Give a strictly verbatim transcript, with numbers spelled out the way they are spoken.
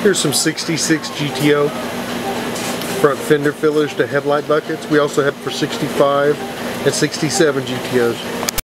Here's some sixty-six G T O front fender fillers to headlight buckets. We also have for sixty-five and sixty-seven G T Os.